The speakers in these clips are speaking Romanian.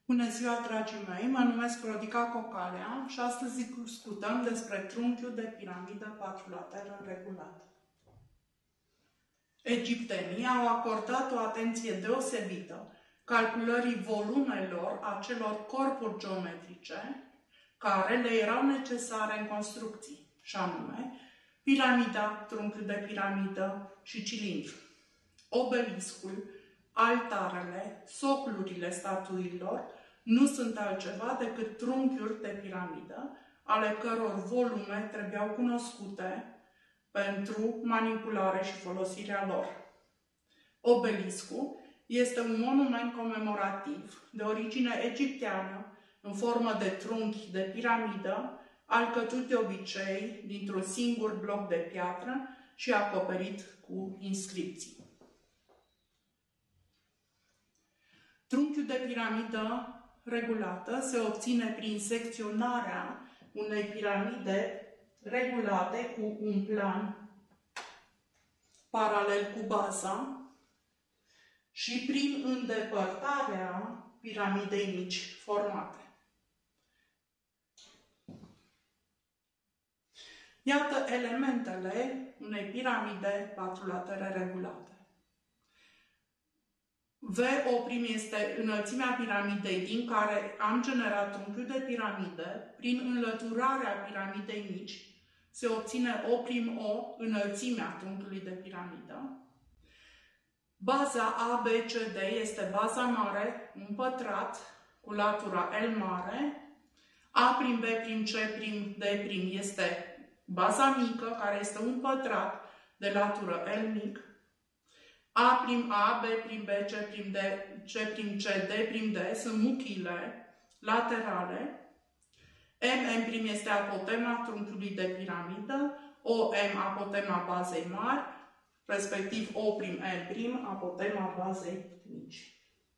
Bună ziua, dragii mei! Mă numesc Rodica Cocalea și astăzi discutăm despre trunchiul de piramidă patrulateră regulată. Egiptenii au acordat o atenție deosebită calculării volumelor acelor corpuri geometrice care le erau necesare în construcții, și anume piramida, trunchiul de piramidă și cilindru. Obeliscul, altarele, soclurile statuilor nu sunt altceva decât trunchiuri de piramidă, ale căror volume trebuiau cunoscute pentru manipulare și folosirea lor. Obeliscul este un monument comemorativ de origine egipteană, în formă de trunchi de piramidă, alcătuit de obicei dintr-un singur bloc de piatră și acoperit cu inscripții. Trunchiul de piramidă regulată se obține prin secționarea unei piramide regulate cu un plan paralel cu baza și prin îndepărtarea piramidei mici formate. Iată elementele unei piramide patrulatere regulate. V' este înălțimea piramidei din care am generat trunchiul de piramidă. Prin înlăturarea piramidei mici se obține O'O, înălțimea trunchiului de piramidă. Baza ABCD este baza mare, un pătrat cu latura L mare. A'B'C', D' este baza mică, care este un pătrat de latură L mic. A', B', C', D, C', D' sunt muchile laterale. M' este apotema trunchiului de piramidă, OM apotema bazei mari, respectiv O'L', apotema bazei mici.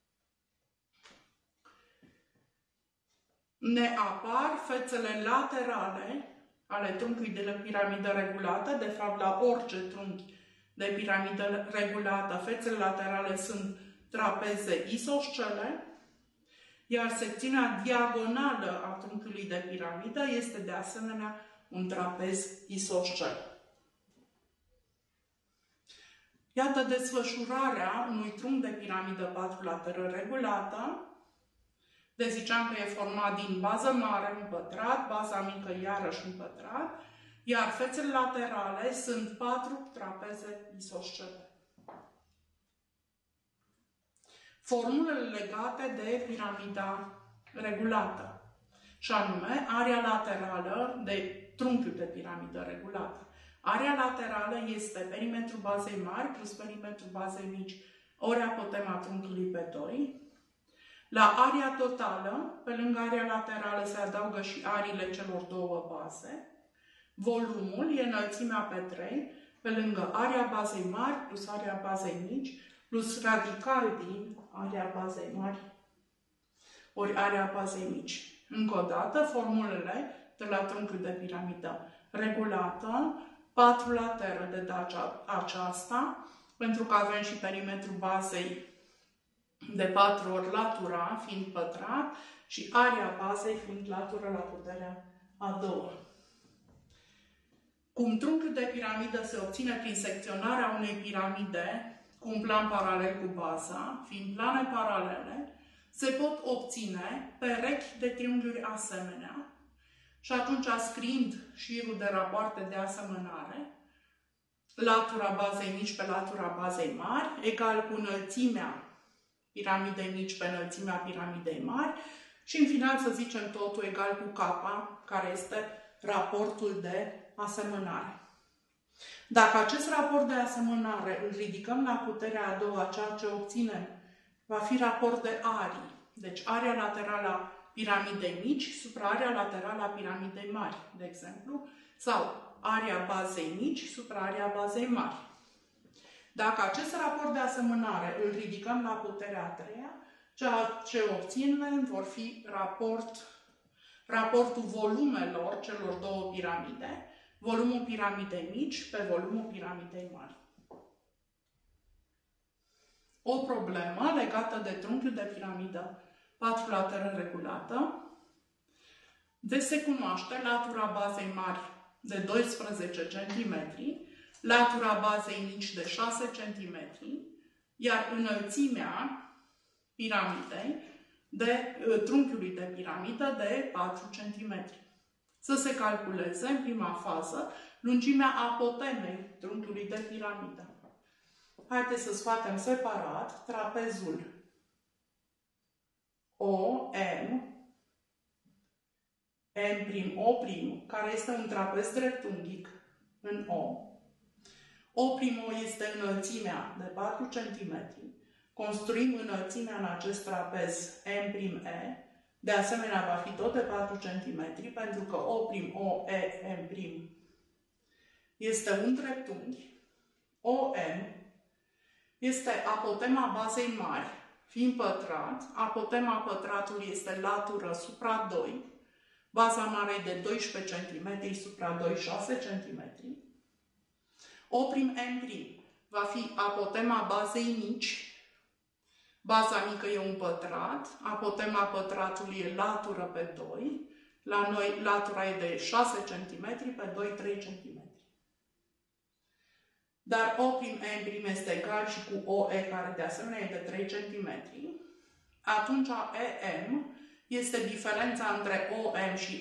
Ne apar fețele laterale ale trunchiului de piramidă regulată, de fapt la orice trunchi de piramidă regulată, fețele laterale sunt trapeze isoscele, iar secțiunea diagonală a trunchiului de piramidă este de asemenea un trapez isoscel. Iată desfășurarea unui trunchi de piramidă patrulateră regulată. Deci ziceam că e format din bază mare, un pătrat, baza mică iarăși un pătrat, iar fețele laterale sunt 4 trapeze isoscele. Formulele legate de piramida regulată, și anume area laterală de trunchiul de piramidă regulată. Area laterală este perimetrul bazei mari plus perimetrul bazei mici ori apotema trunchiului pe 2. La area totală, pe lângă area laterală, se adaugă și ariile celor două baze. Volumul e înălțimea pe 3, pe lângă area bazei mari plus area bazei mici, plus radical din area bazei mari ori area bazei mici. Încă o dată, formulele de la trunchiul de piramidă regulată, patrulateră de data aceasta, pentru că avem și perimetrul bazei de 4 ori latura, fiind pătrat, și area bazei fiind latură la puterea a 2. Cum trunchiul de piramidă se obține prin secționarea unei piramide cu un plan paralel cu baza, fiind plane paralele, se pot obține perechi de triunghiuri asemenea și atunci, scriind șirul de rapoarte de asemănare, latura bazei mici pe latura bazei mari, egal cu înălțimea piramidei mici pe înălțimea piramidei mari și, în final, să zicem totul egal cu K, care este raportul de asemănare. Dacă acest raport de asemănare îl ridicăm la puterea a doua, ceea ce obținem va fi raport de arii. Deci area laterală a piramidei mici supra area laterală a piramidei mari, de exemplu, sau area bazei mici supra area bazei mari. Dacă acest raport de asemănare îl ridicăm la puterea a treia, ceea ce obținem vor fi raportul volumelor celor două piramide, volumul piramidei mici pe volumul piramidei mari. O problemă legată de trunchiul de piramidă 4 latere regulată. Deci se cunoaște latura bazei mari de 12 cm, latura bazei mici de 6 cm, iar înălțimea piramidei, trunchiului de piramidă de 4 cm. Să se calculeze, în prima fază, lungimea apotemei trunchiului de piramidă. Haideți să scoatem separat trapezul OM, M', O', care este un trapez dreptunghic în O. O' este înălțimea de 4 cm. Construim înălțimea în acest trapez M'E. De asemenea, va fi tot de 4 cm, pentru că O', E, M' este un dreptunghi. OM este apotema bazei mari, fiind pătrat. Apotema pătratului este latură supra 2. Baza mare e de 12 cm supra 2, 6 cm. O'M' va fi apotema bazei mici. Baza mică e un pătrat. Apotema pătratului e latură pe 2. La noi latura e de 6 cm pe 2, 3 cm. Dar O'M' este egal și cu OE, care de asemenea e de 3 cm. Atunci EM este diferența între OM și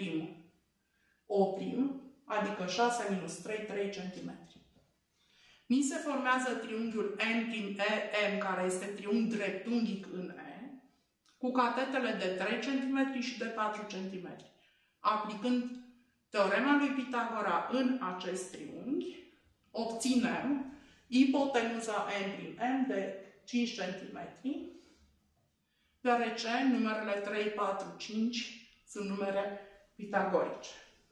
M'O', adică 6 minus 3, 3 cm. Mi se formează triunghiul M'EM, care este triunghi dreptunghic în E, cu catetele de 3 cm și de 4 cm. Aplicând teorema lui Pitagora în acest triunghi, obținem ipotenuza M'M de 5 cm, deoarece numerele 3, 4, 5 sunt numere pitagorice.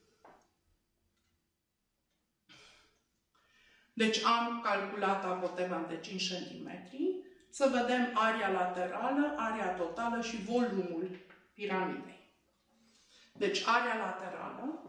Deci am calculat apotema de 5 cm. Să vedem aria laterală, aria totală și volumul piramidei. Deci aria laterală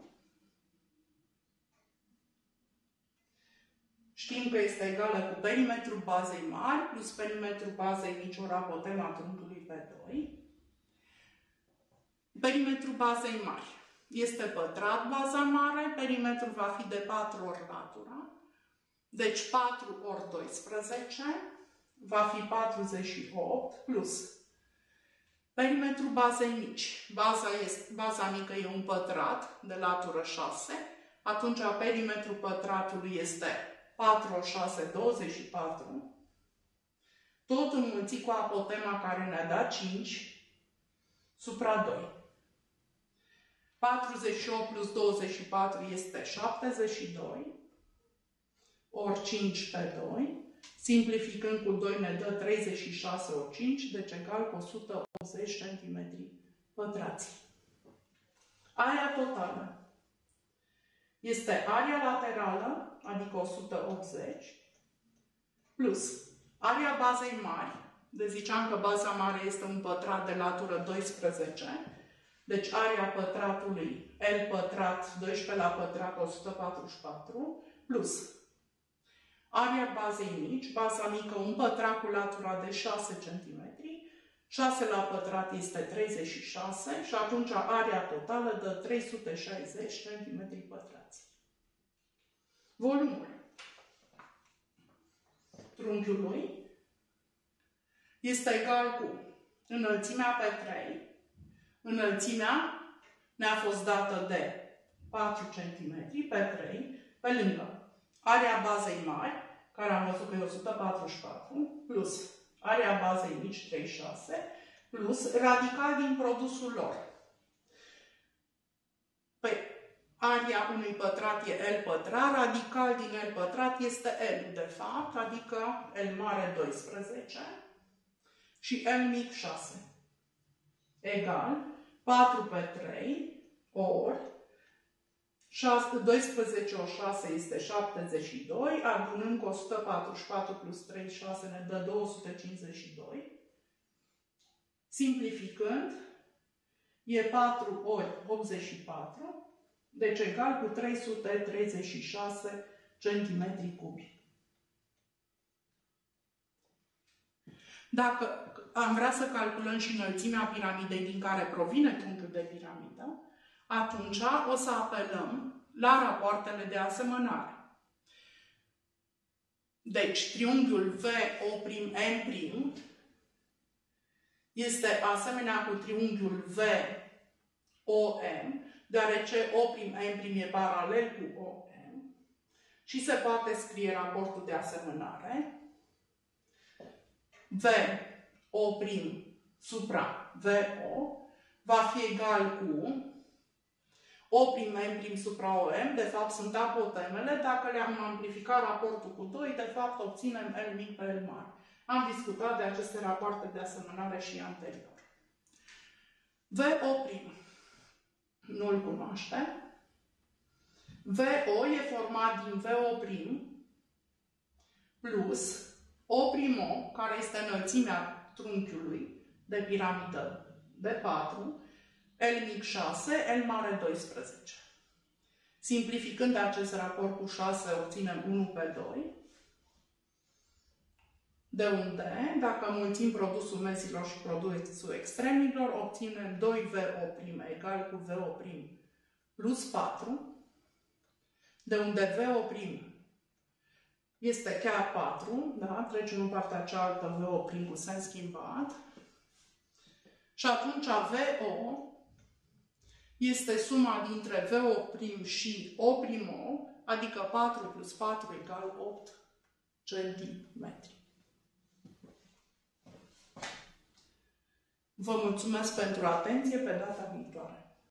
știm că este egală cu perimetrul bazei mari plus perimetrul bazei mici ori apotema trunchiului pe 2. Perimetrul bazei mari este pătrat baza mare, perimetrul va fi de 4 ori latura. Deci 4 ori 12 va fi 48 plus perimetrul bazei mici. Baza mică e un pătrat de latură 6, atunci perimetrul pătratului este 4 ori 6, 24, tot înmulțit cu apotema care ne-a dat 5 supra 2. 48 plus 24 este 72, ori 5 pe 2, simplificând cu 2 ne dă 36 ori 5, deci egal cu 180 cm pătrați. Aria totală este aria laterală, adică 180, plus aria bazei mari, de ziceam că baza mare este un pătrat de latură 12, deci aria pătratului L pătrat, 12 la pătrat, 144, plus aria bazei mici, baza mică, un pătrat cu latura de 6 cm, 6 la pătrat este 36 și atunci aria totală dă 360 cm pătrați. Volumul trunchiului este egal cu înălțimea pe 3. Înălțimea ne-a fost dată de 4 cm pe 3, pe lângă aria bazei mari, care am văzut că e 144, plus aria bazei mici 36, plus radical din produsul lor. Păi, aria unui pătrat e L pătrat, radical din L pătrat este L, de fapt, adică L mare 12 și L mic 6. Egal 4 pe 3 ori 12 ori 6 este 72, adunând cu 144 plus 36 ne dă 252. Simplificând, e 4 ori 84, deci egal cu 336 cm cubi. Dacă am vrea să calculăm și înălțimea piramidei din care provine trunchiul de piramidă, atunci o să apelăm la rapoartele de asemănare. Deci, triunghiul VO'M' este asemenea cu triunghiul VOM, deoarece O'M' e paralel cu OM și se poate scrie raportul de asemănare VO' supra VO va fi egal cu O'M' supra OM, de fapt sunt apotemele, dacă le-am amplificat raportul cu 2, de fapt obținem L mic pe L mare. Am discutat de aceste rapoarte de asemănare și anterior. VO' nu-l cunoaște. VO e format din VO' plus O'O, care este înălțimea trunchiului de piramidă de 4, L mic 6, L mare 12. Simplificând acest raport cu 6, obținem 1 pe 2. De unde, dacă mulțim produsul mezilor și produsul extremilor, obținem 2VO' egal cu VO' plus 4, de unde VO' este chiar 4, da? Trecem în partea cealaltă VO' cu sens schimbat. Și atunci VO este suma dintre VO' și O'O, adică 4 plus 4 egal 8 centimetri. Vă mulțumesc pentru atenție, pe data viitoare.